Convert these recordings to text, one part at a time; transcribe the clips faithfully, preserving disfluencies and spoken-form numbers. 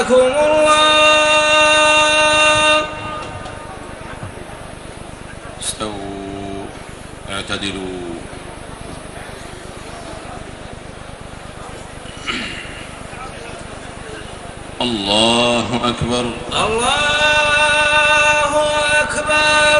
رحمكم الله. استووا اعتدلوا. الله أكبر. الله أكبر.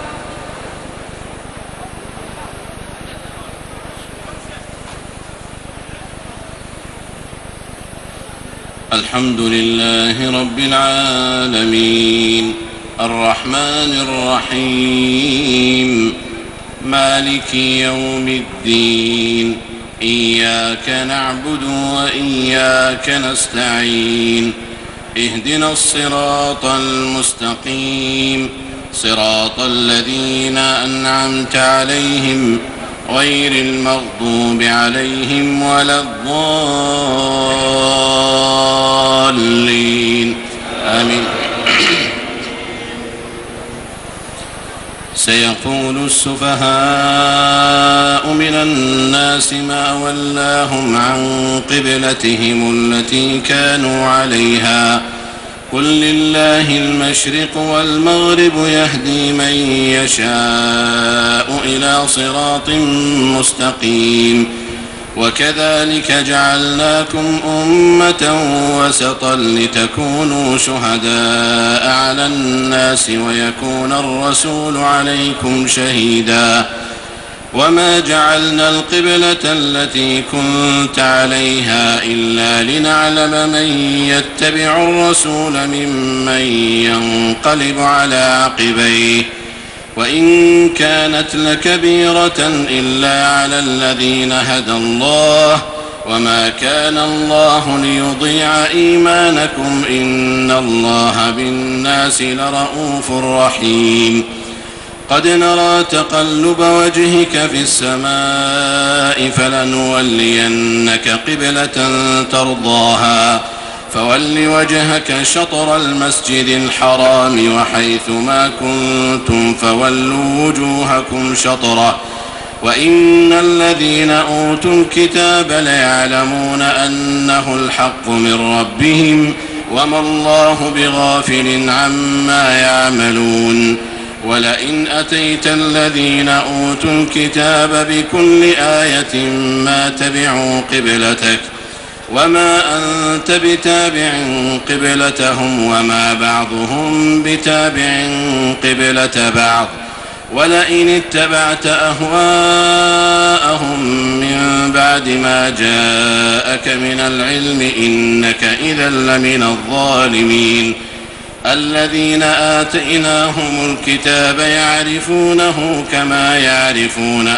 الحمد لله رب العالمين الرحمن الرحيم مالك يوم الدين إياك نعبد وإياك نستعين اهدنا الصراط المستقيم صراط الذين أنعمت عليهم غير المغضوب عليهم ولا الضالين آمين. سيقول السفهاء من الناس ما ولاهم عن قبلتهم التي كانوا عليها قل لله المشرق والمغرب يهدي من يشاء إلى صراط مستقيم وكذلك جعلناكم أمة وسطا لتكونوا شهداء على الناس ويكون الرسول عليكم شهيدا وما جعلنا القبلة التي كنت عليها إلا لنعلم من يتبع الرسول ممن ينقلب على عقبيه وإن كانت لكبيرة إلا على الذين هدى الله وما كان الله ليضيع إيمانكم إن الله بالناس لرءوف رحيم. قد نرى تقلب وجهك في السماء فلنولينك قبلة ترضاها فول وجهك شطر المسجد الحرام وحيث ما كنتم فولوا وجوهكم شطره وإن الذين أوتوا الكتاب ليعلمون أنه الحق من ربهم وما الله بغافل عما يعملون. ولئن أتيت الذين أوتوا الكتاب بكل آية ما تبعوا قبلتك وما أنت بتابع قبلتهم وما بعضهم بتابع قبلة بعض ولئن اتبعت أهواءهم من بعد ما جاءك من العلم إنك إذا لمن الظالمين. الذين آتيناهم الكتاب يعرفونه كما يعرفون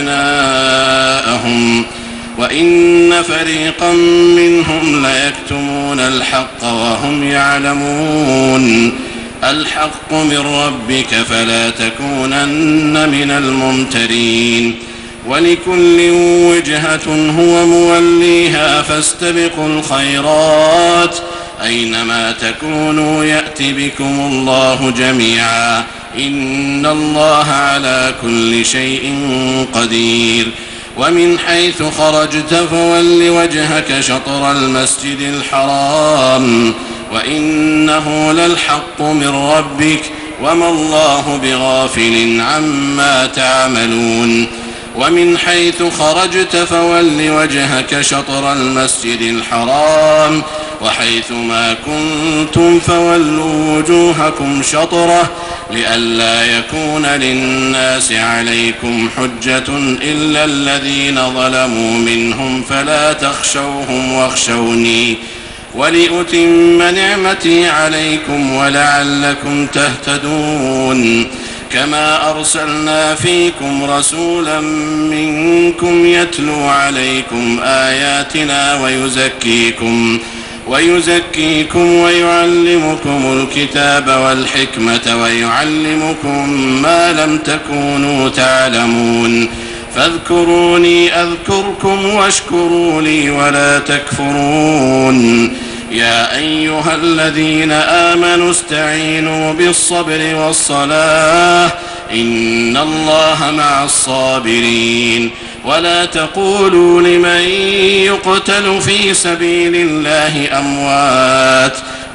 أبناءهم وإن فريقا منهم ليكتمون الحق وهم يعلمون. الحق من ربك فلا تكونن من الممترين. ولكل وجهة هو موليها فاستبقوا الخيرات أينما تكونوا يأت بكم الله جميعا إن الله على كل شيء قدير. ومن حيث خرجت فول وجهك شطر المسجد الحرام وإنه للحق من ربك وما الله بغافل عما تعملون. ومن حيث خرجت فول وجهك شطر المسجد الحرام وحيث ما كنتم فولوا وجوهكم شطره لئلا يكون للناس عليكم حجة إلا الذين ظلموا منهم فلا تخشوهم واخشوني ولأتم نعمتي عليكم ولعلكم تهتدون. كما أرسلنا فيكم رسولا منكم يتلو عليكم آياتنا ويزكيكم ويزكيكم ويعلمكم الكتاب والحكمة ويعلمكم ما لم تكونوا تعلمون. فاذكروني أذكركم واشكروا لي ولا تكفرون. يا أيها الذين آمنوا استعينوا بالصبر والصلاة إن الله مع الصابرين. ولا تقولوا لمن يقتل في سبيل الله أموات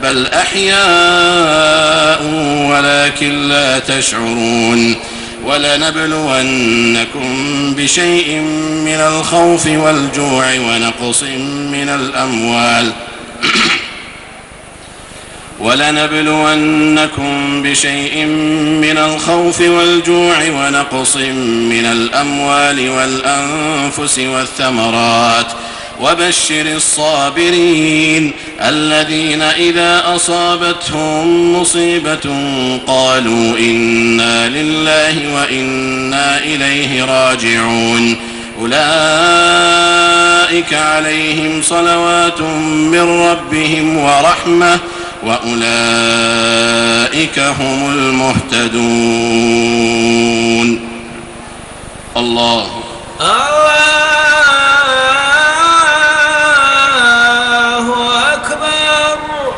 بل أحياء ولكن لا تشعرون ولنبلونكم بشيء من الخوف والجوع ونقص من الأموال ولنبلونكم بشيء من الخوف والجوع ونقص من الأموال والأنفس والثمرات وبشر الصابرين الذين إذا أصابتهم مصيبة قالوا إنا لله وإنا إليه راجعون أولئك عليهم صلوات من ربهم ورحمة وأولئك هم المهتدون. الله الله أكبر.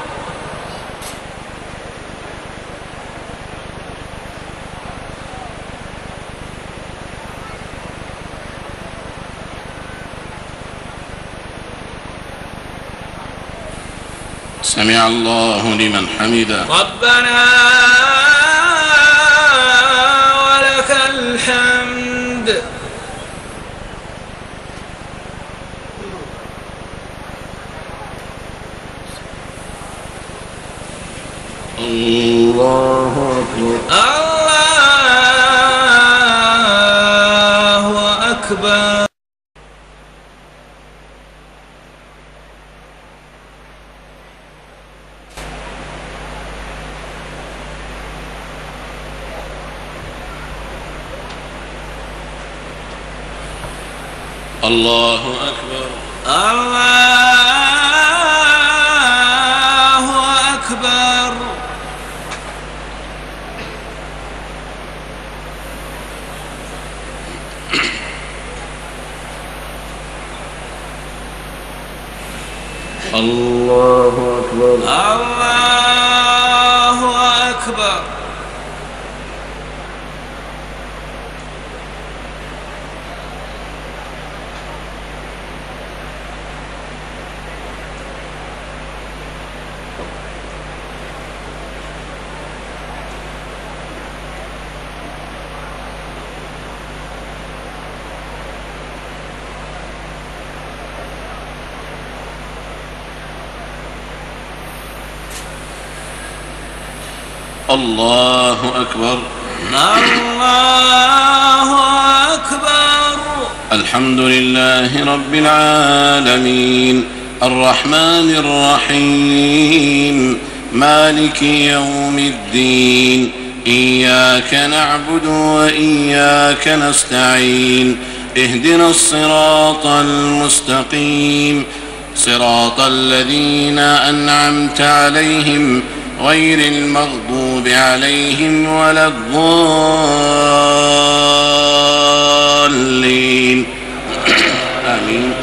سمع الله لمن حمده. ربنا ولك الحمد. الله أكبر. الله أكبر. الله أكبر. الله أكبر. الله أكبر. الله أكبر. الله أكبر. الله أكبر. الحمد لله رب العالمين الرحمن الرحيم مالك يوم الدين إياك نعبد وإياك نستعين اهدنا الصراط المستقيم صراط الذين أنعمت عليهم غير المغضوب عليهم ولا الضالين. آمين.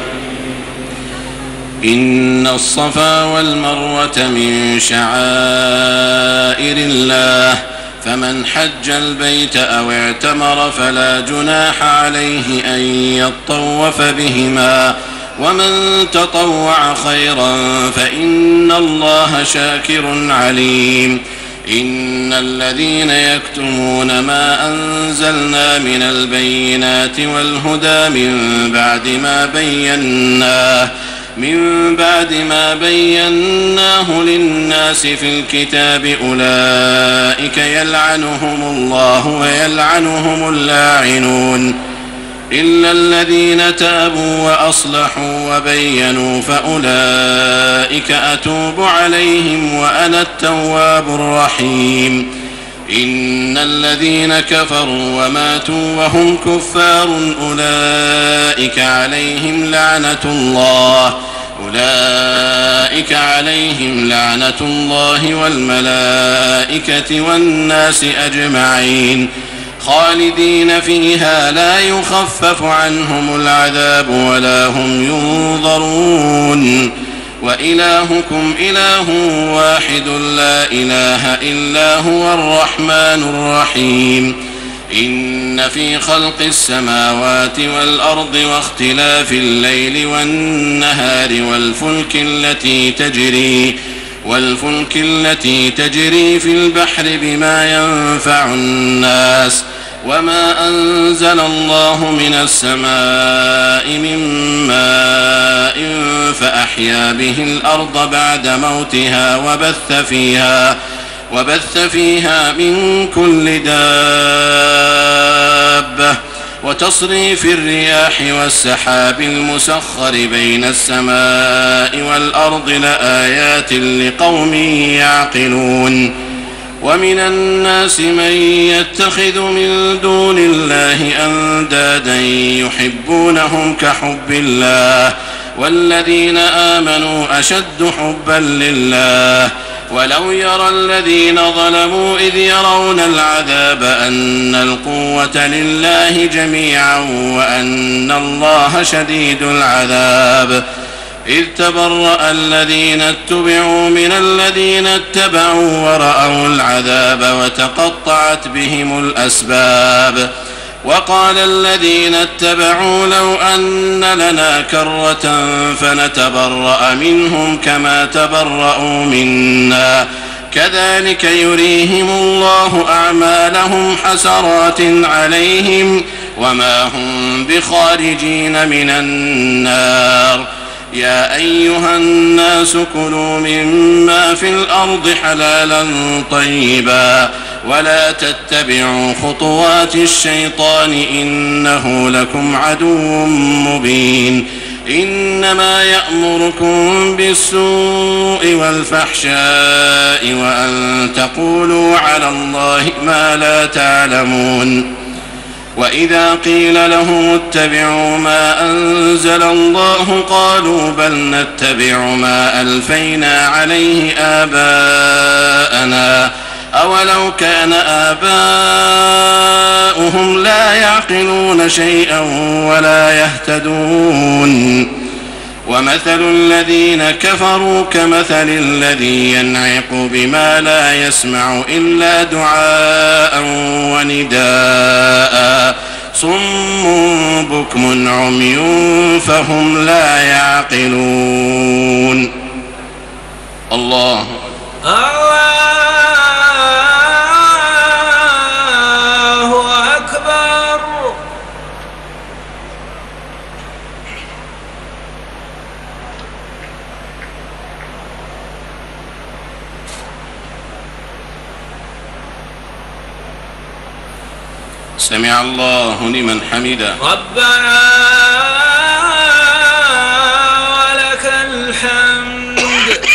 إن الصفا والمروة من شعائر الله فمن حج البيت أو اعتمر فلا جناح عليه أن يطوف بهما ومن تطوع خيرا فإن الله شاكر عليم. إن الذين يكتمون ما أنزلنا من البينات والهدى من بعد ما بيناه من بعد ما بيناه للناس في الكتاب أولئك يلعنهم الله ويلعنهم اللاعنون إلا الذين تابوا وأصلحوا وبينوا فأولئك أتوب عليهم وأنا التواب الرحيم. إن الذين كفروا وماتوا وهم كفار أولئك عليهم لعنة الله أولئك عليهم لعنة الله والملائكة والناس أجمعين خالدين فيها لا يخفف عنهم العذاب ولا هم ينظرون. وإلهكم إله واحد لا إله إلا هو الرحمن الرحيم. إن في خلق السماوات والأرض واختلاف الليل والنهار والفلك التي تجري والفلك التي تجري في البحر بما ينفع الناس وما أنزل الله من السماء من ماء فأحيا به الأرض بعد موتها وبث فيها وبث فيها من كل دابة وتصريف الرياح والسحاب المسخر بين السماء والأرض لآيات لقوم يعقلون ومن الناس من يتخذ من دون الله أندادا يحبونهم كحب الله والذين آمنوا أشد حبا لله ولو يرى الذين ظلموا إذ يرون العذاب أن القوة لله جميعا وأن الله شديد العذاب إذ تبرأ الذين اتبعوا من الذين اتبعوا ورأوا العذاب وتقطعت بهم الأسباب وقال الذين اتبعوا لو أن لنا كرة فنتبرأ منهم كما تبرأوا منا كذلك يريهم الله أعمالهم حسرات عليهم وما هم بخارجين من النار يا أيها الناس كلوا مما في الأرض حلالا طيبا ولا تتبعوا خطوات الشيطان إنه لكم عدو مبين إنما يأمركم بالسوء والفحشاء وأن تقولوا على الله ما لا تعلمون وإذا قيل لهم اتبعوا ما أنزل الله قالوا بل نتبع ما ألفينا عليه آباءنا أولو كان آباؤهم لا يعقلون شيئا ولا يهتدون ومثل الذين كفروا كمثل الذي ينعق بما لا يسمع إلا دعاء ونداء صم بكم عمي فهم لا يعقلون. الله الله أكبر. سمع الله لمن حمده ربنا ولك الحمد.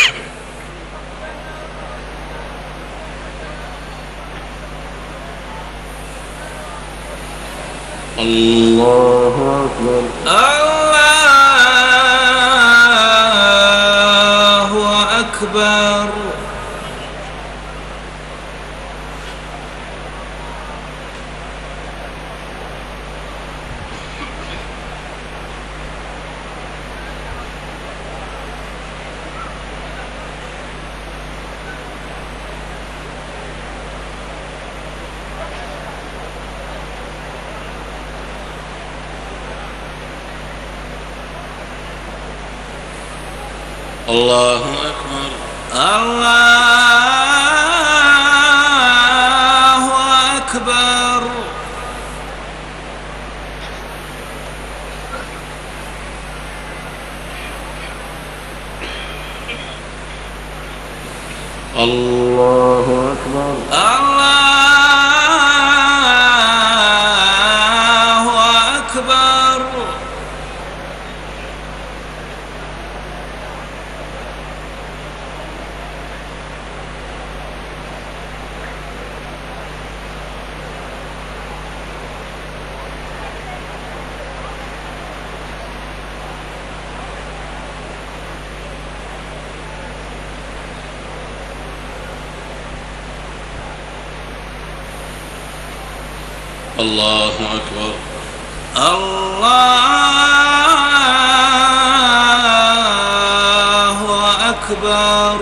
الله أكبر. الله أكبر. الله أكبر. الله أكبر. الله أكبر. الله أكبر. الله أكبر. الله أكبر.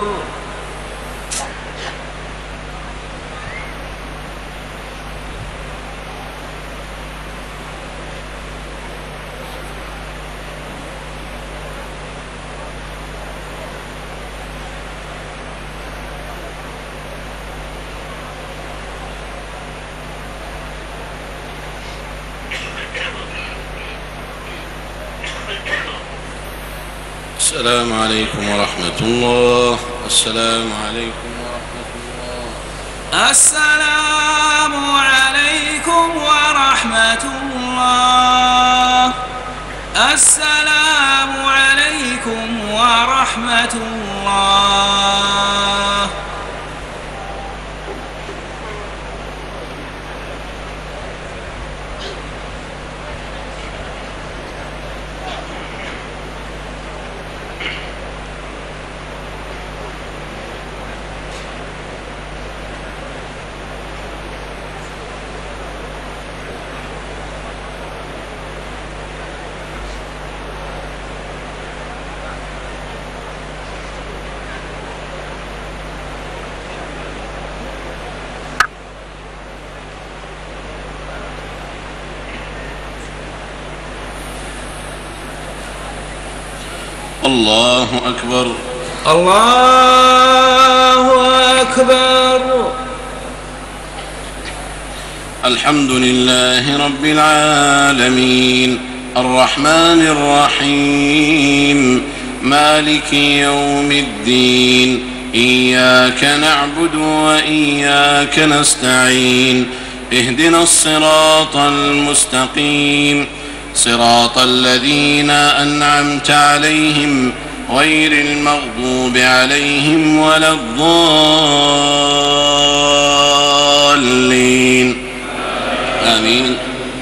السلام عليكم ورحمة الله. السلام عليكم ورحمة الله. السلام عليكم ورحمة الله. السلام عليكم ورحمة الله. الله أكبر. الله أكبر. الحمد لله رب العالمين الرحمن الرحيم مالك يوم الدين إياك نعبد وإياك نستعين اهدنا الصراط المستقيم صراط الذين أنعمت عليهم غير المغضوب عليهم ولا الضالين آمين.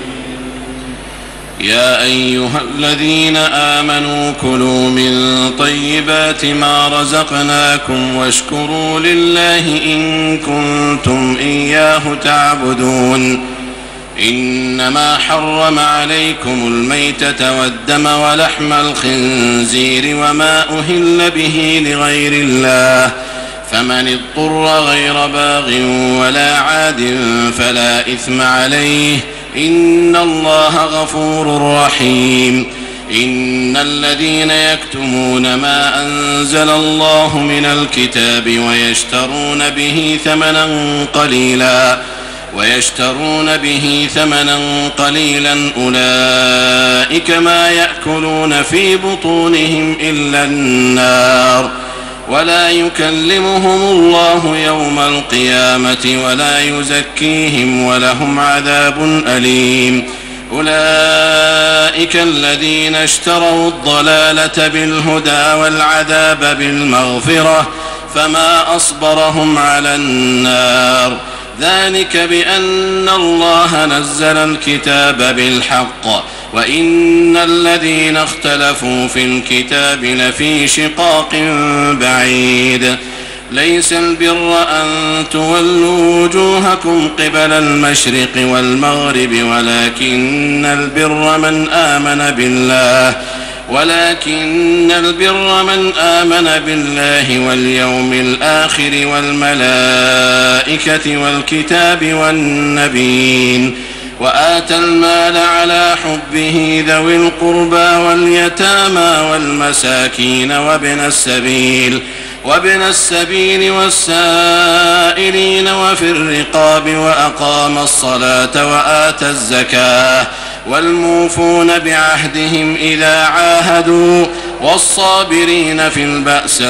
يا أيها الذين آمنوا كلوا من طيبات ما رزقناكم واشكروا لله إن كنتم إياه تعبدون. إنما حرم عليكم الميتة والدم ولحم الخنزير وما أهل به لغير الله فمن اضطر غير باغ ولا عاد فلا إثم عليه إن الله غفور رحيم. إن الذين يكتمون ما أنزل الله من الكتاب ويشترون به ثمنا قليلا ويشترون به ثمنا قليلا أولئك ما يأكلون في بطونهم إلا النار ولا يكلمهم الله يوم القيامة ولا يزكيهم ولهم عذاب أليم. أولئك الذين اشتروا الضلالة بالهدى والعذاب بالمغفرة فما أصبرهم على النار ذلك بأن الله نزل الكتاب بالحق وإن الذين اختلفوا في الكتاب لفي شقاق بعيد. ليس البر أن تولوا وجوهكم قبل المشرق والمغرب ولكن البر من آمن بالله ولكن البر من آمن بالله واليوم الآخر والملائكة والكتاب والنبيين وآتى المال على حبه ذوي القربى واليتامى والمساكين وابن السبيل وابن السبيل والسائلين وفي الرقاب وأقام الصلاة وآتى الزكاة والموفون بعهدهم إذا عاهدوا والصابرين في البأساء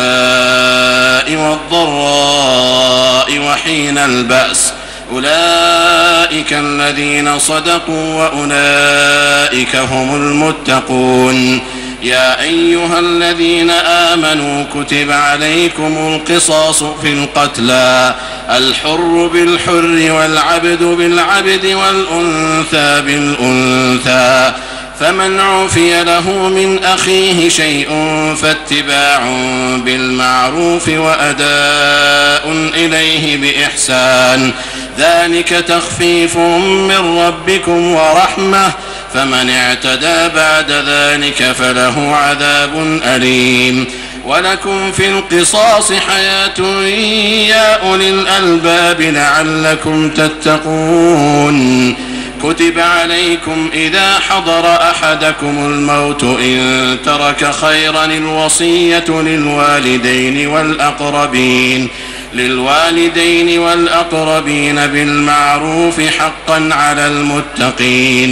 والضراء وحين البأس أولئك الذين صدقوا وأولئك هم المتقون. يا أيها الذين آمنوا كتب عليكم القصاص في القتلى الحر بالحر والعبد بالعبد والأنثى بالأنثى فمن عفي له من أخيه شيء فاتباع بالمعروف وأداء إليه بإحسان ذلك تخفيف من ربكم ورحمة فمن اعتدى بعد ذلك فله عذاب أليم. ولكم في القصاص حياة يا أولي الألباب لعلكم تتقون. كتب عليكم إذا حضر أحدكم الموت إن ترك خيرا الوصية للوالدين والأقربين للوالدين والأقربين بالمعروف حقا على المتقين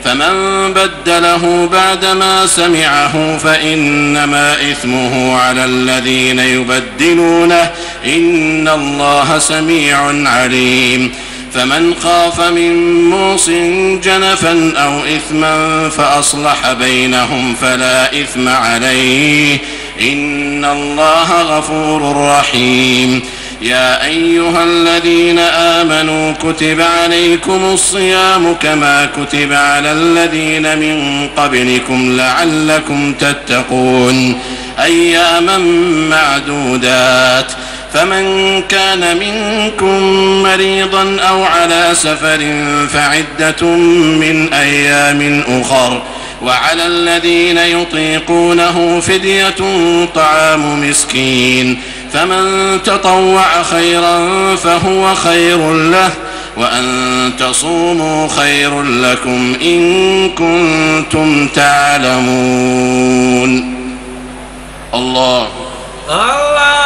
فمن بدله بعدما سمعه فإنما إثمه على الذين يبدلونه إن الله سميع عليم. فمن خاف من موص جنفا أو إثما فأصلح بينهم فلا إثم عليه إن الله غفور رحيم. يا أيها الذين آمنوا كتب عليكم الصيام كما كتب على الذين من قبلكم لعلكم تتقون أياما معدودات. فمن كان منكم مريضا أو على سفر فعدة من أيام أخر وعلى الذين يطيقونه فدية طعام مسكين فمن تطوع خيرا فهو خير له وأن تصوموا خير لكم إن كنتم تعلمون. الله الله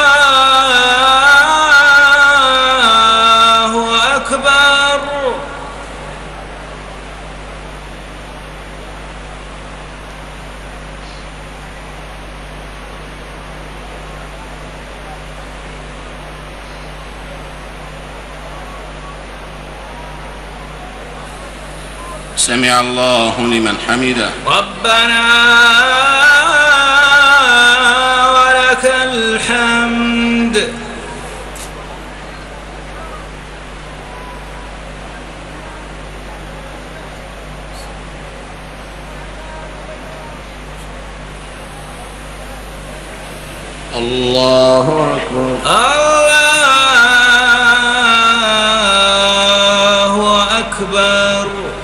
أكبر. سمع الله لمن حمده. ربنا ولك الحمد. الله أكبر. الله أكبر.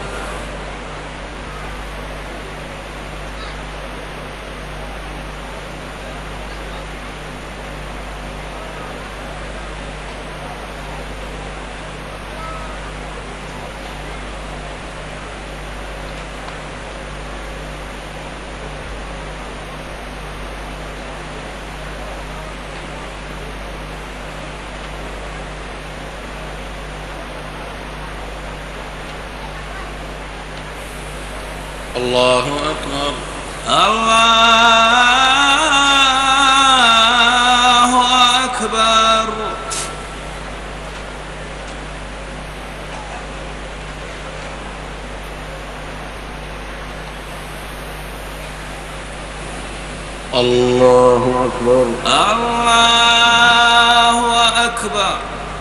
الله أكبر. الله أكبر. الله أكبر. الله أكبر.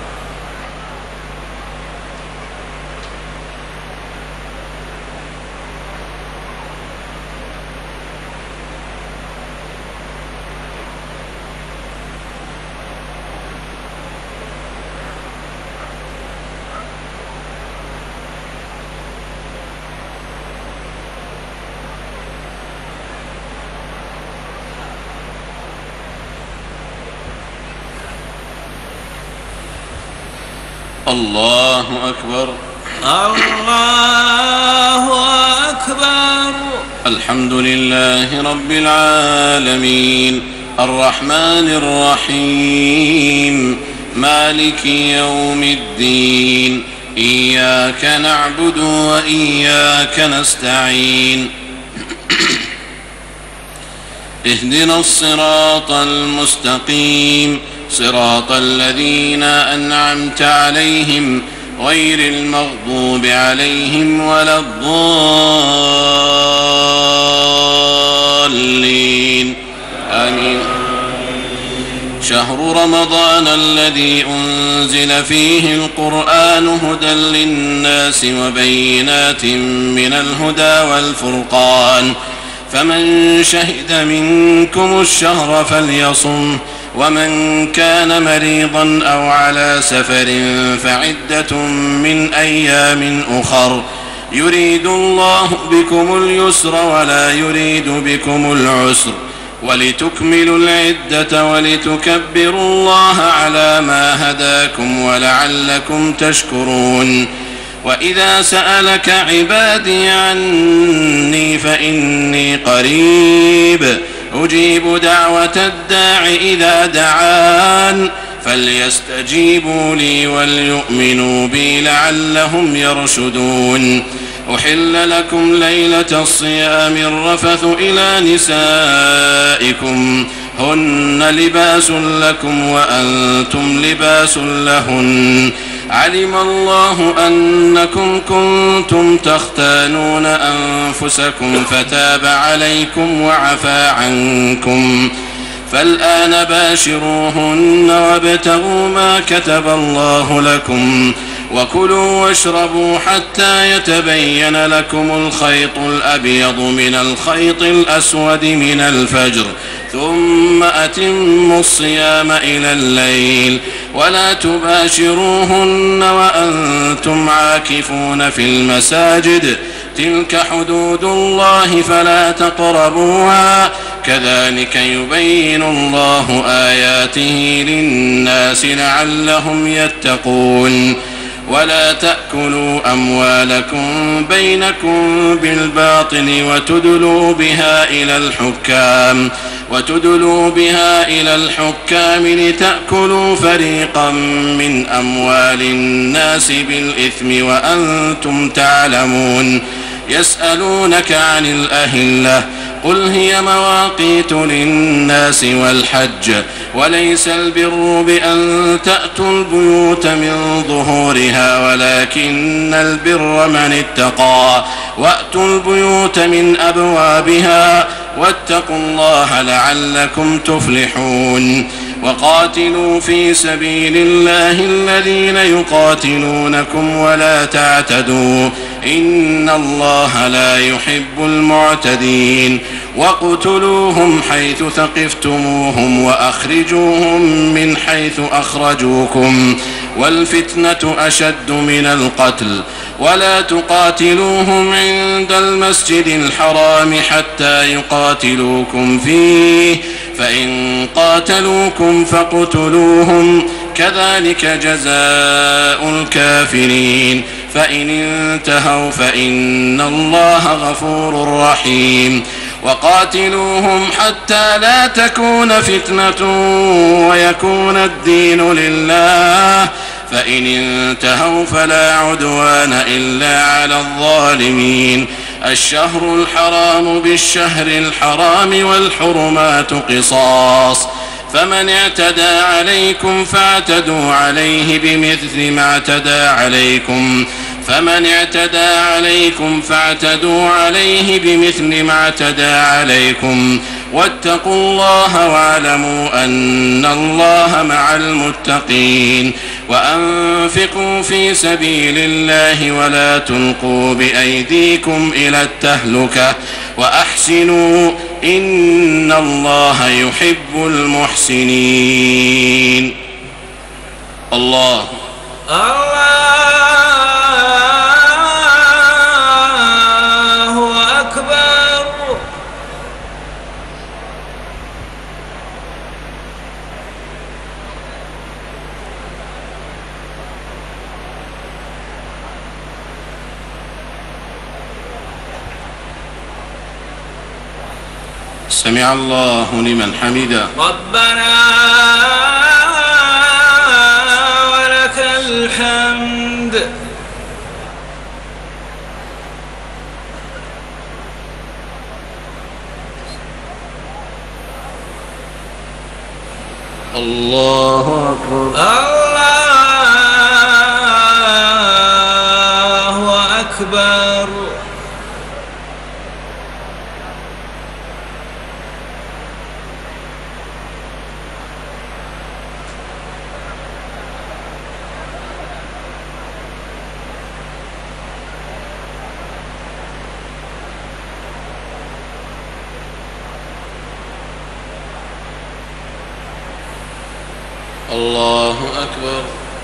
الله أكبر. الله أكبر. الحمد لله رب العالمين الرحمن الرحيم مالك يوم الدين إياك نعبد وإياك نستعين اهدنا الصراط المستقيم صراط الذين أنعمت عليهم غير المغضوب عليهم ولا الضالين آمين. شهر رمضان الذي أنزل فيه القرآن هدى للناس وبينات من الهدى والفرقان فمن شهد منكم الشهر فليصم ومن كان مريضا أو على سفر فعدة من أيام أخر يريد الله بكم اليسر ولا يريد بكم العسر ولتكملوا العدة ولتكبروا الله على ما هداكم ولعلكم تشكرون. وإذا سألك عبادي عني فإني قريب أجيب دعوة الداع إذا دعان فليستجيبوا لي وليؤمنوا بي لعلهم يرشدون. أحل لكم ليلة الصيام الرفث إلى نسائكم هن لباس لكم وأنتم لباس لهن علم الله أنكم كنتم تختانون أنفسكم فتاب عليكم وعفى عنكم فالآن باشروهن وابتغوا ما كتب الله لكم وكلوا واشربوا حتى يتبين لكم الخيط الأبيض من الخيط الأسود من الفجر ثم أتموا الصيام إلى الليل ولا تباشروهن وأنتم عاكفون في المساجد تلك حدود الله فلا تقربوها كذلك يبين الله آياته للناس لعلهم يتقون. ولا تأكلوا أموالكم بينكم بالباطل وتدلوا بها إلى الحكام وتدلوا بها إلى الحكام لتأكلوا فريقا من أموال الناس بالإثم وأنتم تعلمون. يسألونك عن الأهلة قل هي مواقيت للناس والحج وليس البر بأن تأتوا البيوت من ظهورها ولكن البر من اتقى وأتوا البيوت من أبوابها واتقوا الله لعلكم تفلحون. وقاتلوا في سبيل الله الذين يقاتلونكم ولا تعتدوا إن الله لا يحب المعتدين. واقتلوهم حيث ثقفتموهم وأخرجوهم من حيث أخرجوكم والفتنة أشد من القتل ولا تقاتلوهم عند المسجد الحرام حتى يقاتلوكم فيه فإن قاتلوكم فاقتلوهم كذلك جزاء الكافرين فإن انتهوا فإن الله غفور رحيم. وقاتلوهم حتى لا تكون فتنة ويكون الدين لله فإن انتهوا فلا عدوان إلا على الظالمين. الشهر الحرام بالشهر الحرام والحرمات قصاص فمن اعتدى عليكم فاعتدوا عليه بمثل ما اعتدى عليكم فمن اعتدى عليكم فاعتدوا عليه بمثل ما اعتدى عليكم واتقوا الله واعلموا أن الله مع المتقين. وأنفقوا في سبيل الله ولا تلقوا بأيديكم إلى التهلكة وأحسنوا إن الله يحب المحسنين. الله الله أكبر. سمع الله لمن حمده ربنا ولك الحمد. الله أكبر. الله أكبر. الله أكبر.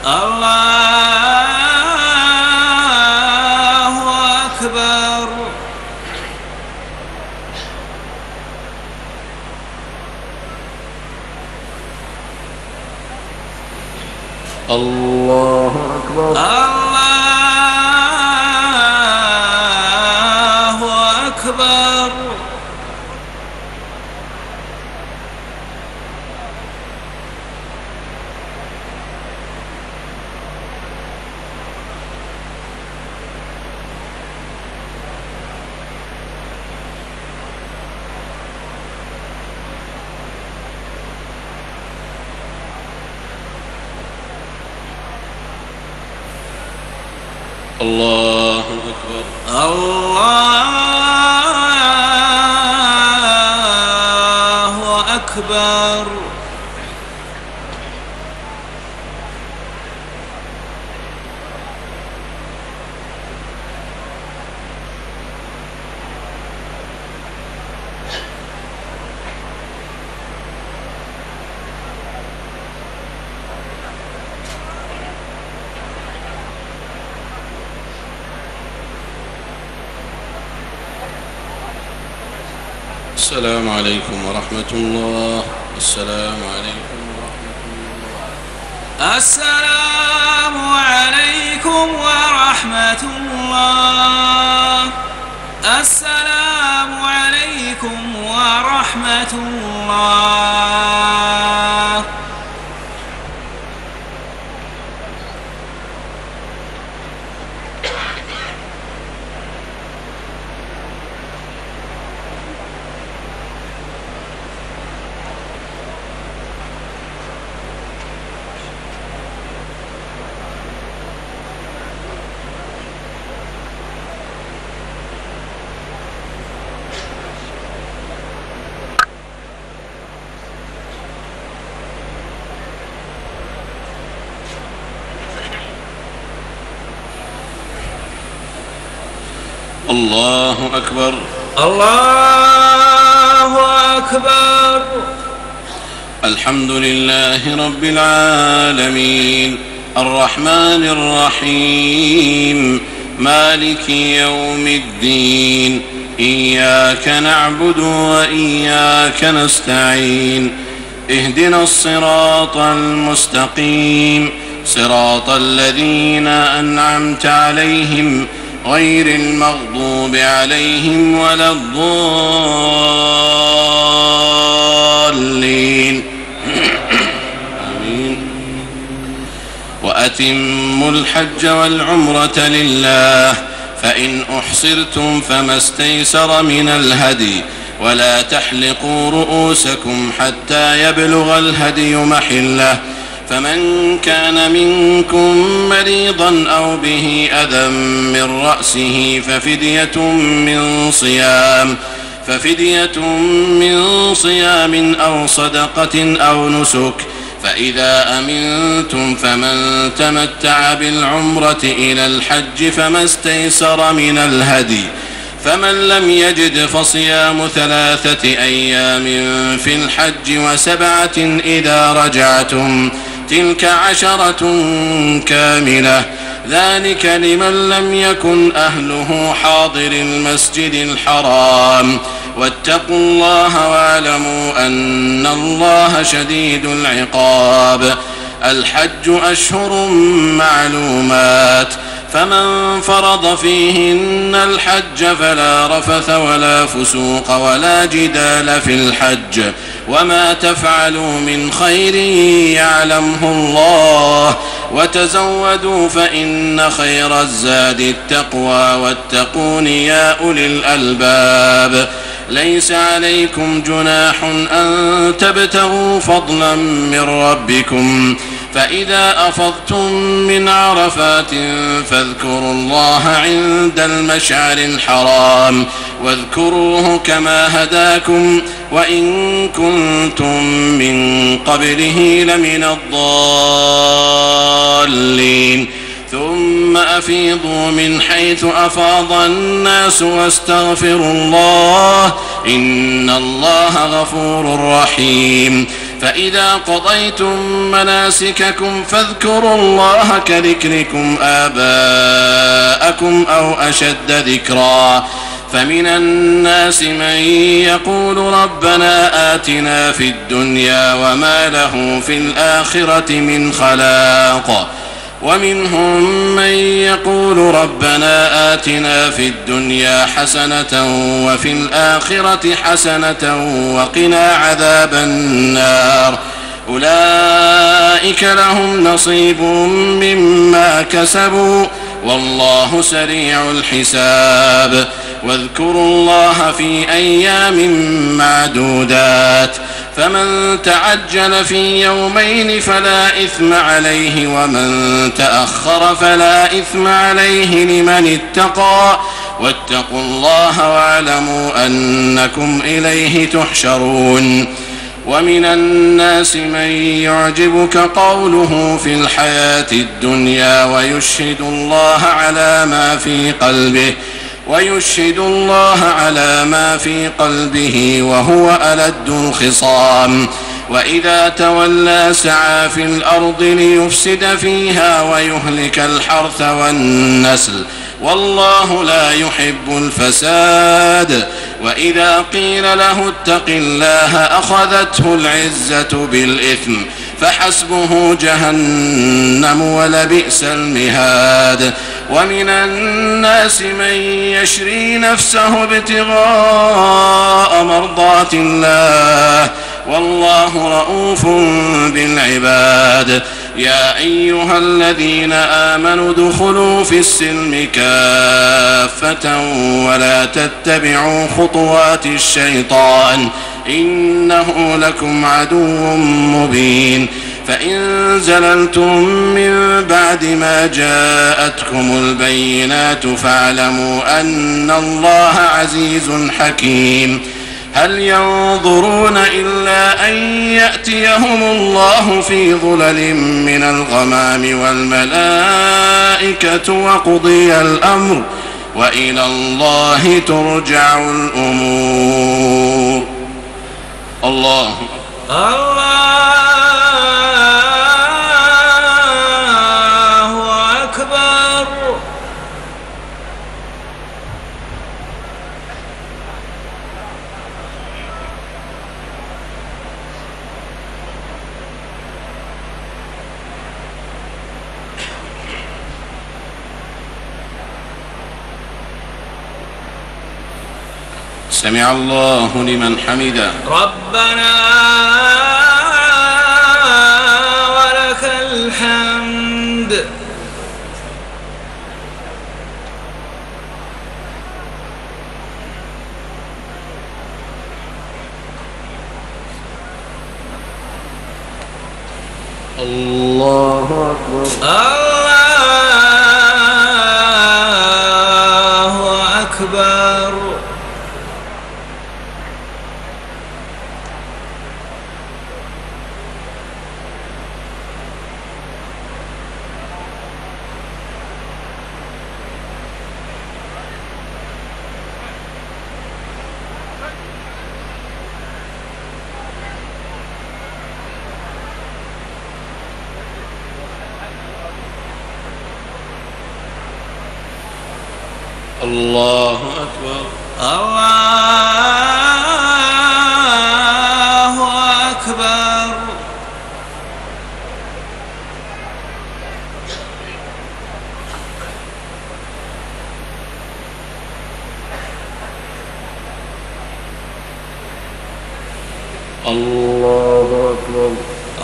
الله أكبر. الله أكبر. الله أكبر. الله أكبر. الله أكبر. السلام عليكم ورحمة الله. السلام عليكم ورحمة الله. السلام عليكم ورحمة الله. السلام عليكم ورحمة الله. الله أكبر. الله أكبر. الحمد لله رب العالمين الرحمن الرحيم مالك يوم الدين إياك نعبد وإياك نستعين اهدنا الصراط المستقيم صراط الذين أنعمت عليهم غير المغضوب عليهم ولا الضالين آمين. وأتموا الحج والعمرة لله فإن أحصرتم فما استيسر من الهدي ولا تحلقوا رؤوسكم حتى يبلغ الهدي محله فمن كان منكم مريضا أو به أذى من رأسه ففدية من صيام ففدية من صيام أو صدقة أو نسك فإذا أمنتم فمن تمتع بالعمرة إلى الحج فما استيسر من الهدي فمن لم يجد فصيام ثلاثة أيام في الحج وسبعة إذا رجعتم تلك عشرة كاملة ذلك لمن لم يكن أهله حاضر المسجد الحرام واتقوا الله واعلموا أن الله شديد العقاب. الحج أشهر معلومات فمن فرض فيهن الحج فلا رفث ولا فسوق ولا جدال في الحج وما تفعلوا من خير يعلمه الله وتزودوا فإن خير الزاد التقوى واتقون يا أولي الألباب. ليس عليكم جناح أن تبتغوا فضلا من ربكم فإذا أفضتم من عرفات فاذكروا الله عند المشعر الحرام واذكروه كما هداكم وإن كنتم من قبله لمن الضالين ثم أفيضوا من حيث أفاض الناس واستغفروا الله إن الله غفور رحيم. فإذا قضيتم مناسككم فاذكروا الله كذكركم آباءكم أو أشد ذكرا فمن الناس من يقول ربنا آتنا في الدنيا وما له في الآخرة من خلاق ومنهم من يقول ربنا آتنا في الدنيا حسنة وفي الآخرة حسنة وقنا عذاب النار أولئك لهم نصيب مما كسبوا والله سريع الحساب. واذكروا الله في أيام معدودات فمن تعجل في يومين فلا إثم عليه ومن تأخر فلا إثم عليه لمن اتقى واتقوا الله واعلموا أنكم إليه تحشرون ومن الناس من يعجبك قوله في الحياة الدنيا ويشهد الله على ما في قلبه ويشهد الله على ما في قلبه وهو ألد الخصام وإذا تولى سعى في الأرض ليفسد فيها ويهلك الحرث والنسل والله لا يحب الفساد وإذا قيل له اتق الله أخذته العزة بالإثم فحسبه جهنم ولبئس المهاد ومن الناس من يشري نفسه ابتغاء مرضات الله والله رؤوف بالعباد يا أيها الذين آمنوا ادخلوا في السلم كافة ولا تتبعوا خطوات الشيطان إنه لكم عدو مبين فإن زللتم من بعد ما جاءتكم البينات فاعلموا أن الله عزيز حكيم هل ينظرون إلا أن يأتيهم الله في ظلل من الغمام والملائكة وقضي الأمر وإلى الله ترجع الأمور الله الله أكبر سمع الله لمن حمده ربنا ولك الحمد الله أكبر الله أكبر الله أكبر الله أكبر الله أكبر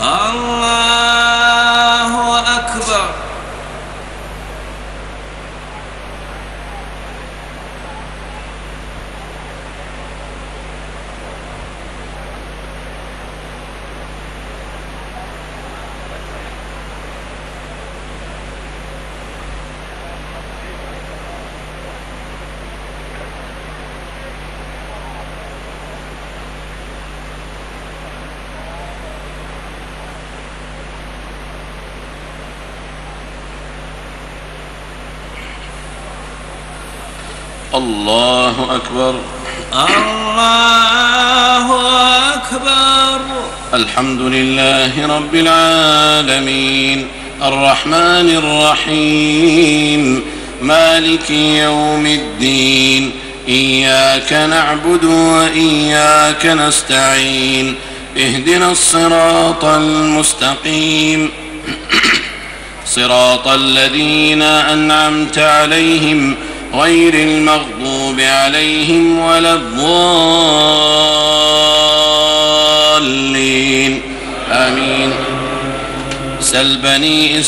الله أكبر الله أكبر الله أكبر الحمد لله رب العالمين الرحمن الرحيم مالك يوم الدين إياك نعبد وإياك نستعين اهدنا الصراط المستقيم صراط الذين أنعمت عليهم غير المغضوب عليهم ولا الضالين آمين سل بني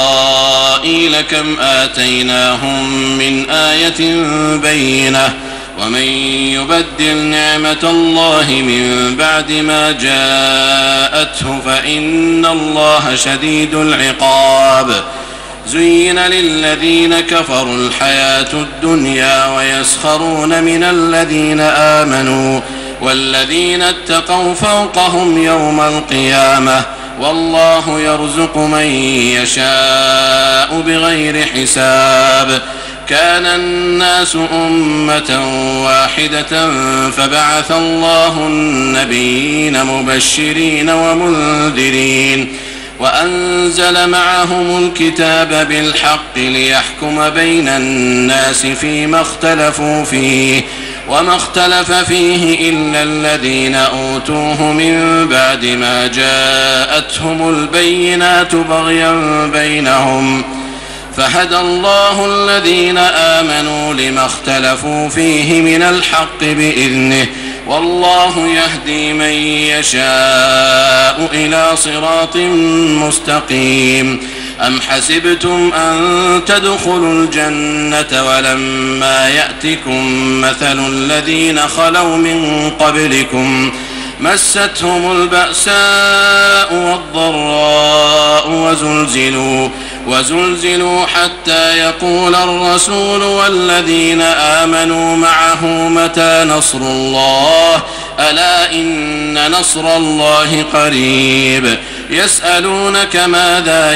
إسرائيل كم آتيناهم من آية بينة ومن يبدل نعمة الله من بعد ما جاءته فإن الله شديد العقاب. زين للذين كفروا الحياة الدنيا ويسخرون من الذين آمنوا والذين اتقوا فوقهم يوم القيامة والله يرزق من يشاء بغير حساب. كان الناس أمة واحدة فبعث الله النبيين مبشرين ومنذرين وأنزل معهم الكتاب بالحق ليحكم بين الناس فيما اختلفوا فيه وما اختلف فيه إلا الذين أوتوه من بعد ما جاءتهم البينات بغيا بينهم فهدى الله الذين آمنوا لما اختلفوا فيه من الحق بإذنه والله يهدي من يشاء إلى صراط مستقيم. أم حسبتم أن تدخلوا الجنة ولما يأتكم مثل الذين خلوا من قبلكم مستهم البأساء والضراء وزلزلوا وزلزلوا حتى يقول الرسول والذين آمنوا معه متى نصر الله ألا إن نصر الله قريب. يسألونك ماذا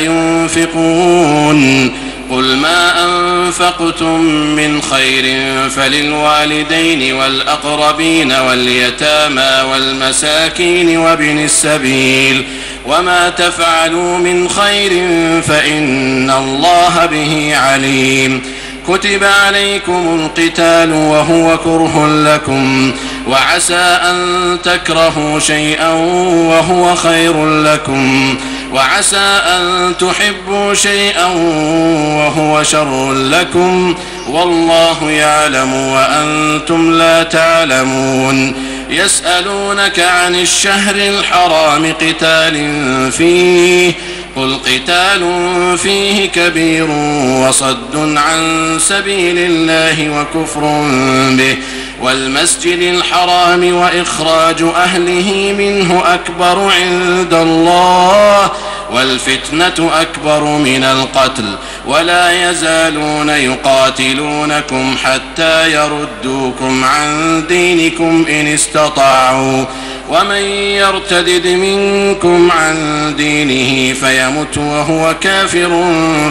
ينفقون قل ما أنفقتم من خير فللوالدين والأقربين واليتامى والمساكين وابن السبيل وما تفعلوا من خير فإن الله به عليم. كتب عليكم القتال وهو كره لكم وعسى أن تكرهوا شيئا وهو خير لكم وعسى أن تحبوا شيئا وهو شر لكم والله يعلم وأنتم لا تعلمون. يسألونك عن الشهر الحرام قتال فيه قل قتال فيه كبير وصد عن سبيل الله وكفر به والمسجد الحرام وإخراج أهله منه أكبر عند الله والفتنة أكبر من القتل ولا يزالون يقاتلونكم حتى يردوكم عن دينكم إن استطاعوا ومن يرتدد منكم عن دينه فيمت وهو كافر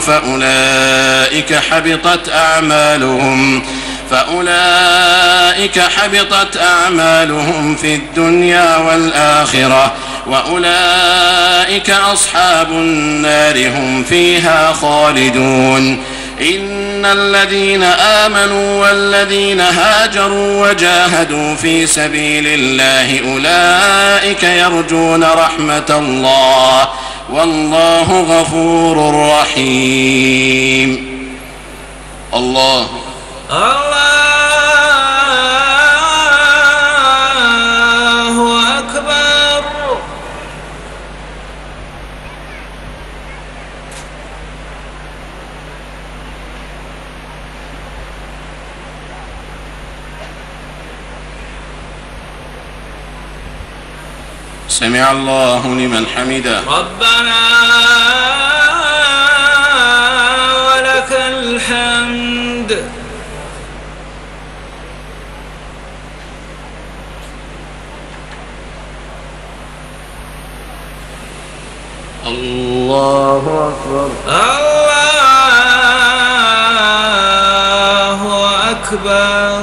فأولئك حبطت أعمالهم فأولئك حبطت أعمالهم في الدنيا والآخرة وأولئك أصحاب النار هم فيها خالدون. إن الذين آمنوا والذين هاجروا وجاهدوا في سبيل الله أولئك يرجون رحمة الله والله غفور رحيم. الله الله أكبر. سمع الله لمن حمده. ربنا ولك الحمد. الله أكبر. الله أكبر.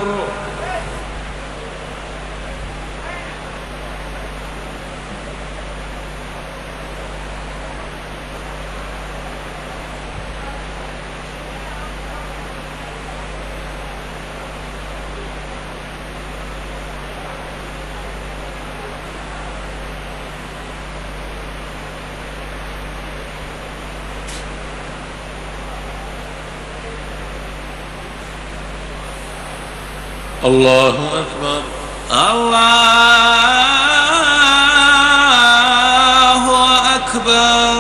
الله أكبر. الله أكبر.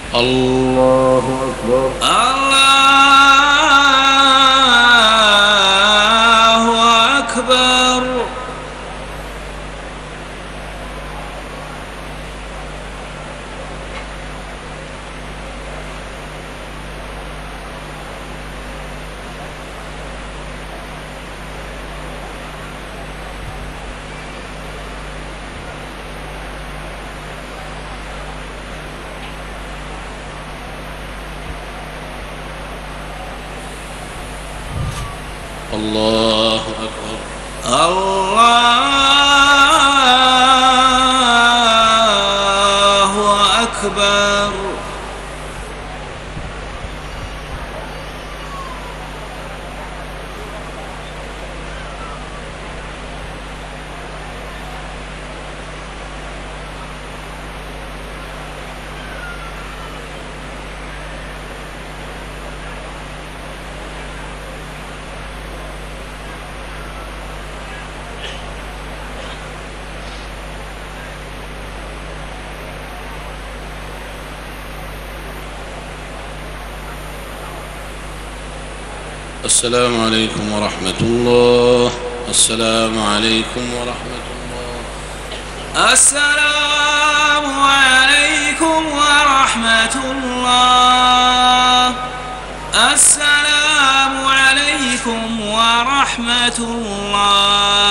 الله أكبر. الله أكبر. الله أكبر. الله أكبر. السلام عليكم ورحمة الله. السلام عليكم ورحمة الله. السلام عليكم ورحمة الله. السلام عليكم ورحمة الله.